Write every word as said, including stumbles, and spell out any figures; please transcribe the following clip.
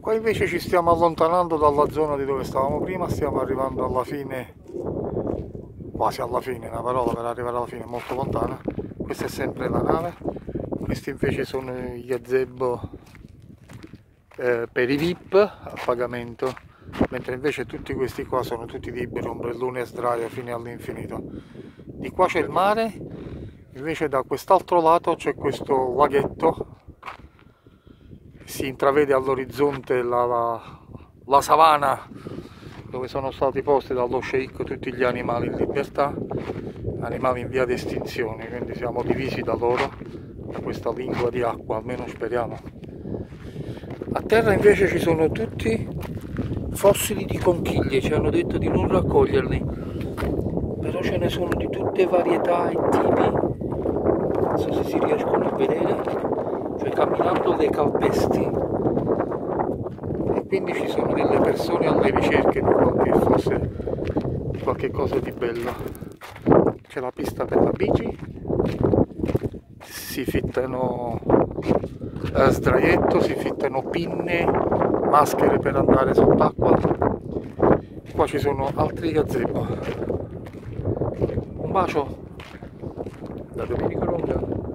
Qua invece ci stiamo allontanando dalla zona di dove stavamo prima, stiamo arrivando alla fine, quasi alla fine, una parola per arrivare alla fine è molto lontana. Questa è sempre la nave, questi invece sono gli gazebo eh, per i V I P a pagamento, mentre invece tutti questi qua sono tutti liberi, ombrelloni e sdraio fino all'infinito. Di qua c'è il mare, invece da quest'altro lato c'è questo laghetto, si intravede all'orizzonte la, la, la savana dove sono stati posti dallo sceicco tutti gli animali in libertà, animali in via di estinzione, quindi siamo divisi da loro, da questa lingua di acqua, almeno speriamo. A terra invece ci sono tutti fossili di conchiglie, ci hanno detto di non raccoglierli, però ce ne sono di tutte varietà e tipi, non so se si riescono a vedere, cioè camminando le calpesti, e quindi ci sono delle persone alle ricerche di qualche fosse, di qualche cosa di bello. C'è la pista per la bici, si fittano eh, sdraietto, si fittano pinne, maschere per andare sott'acqua. Qua ci sono altri gazebo. Un bacio da Domenico Longa.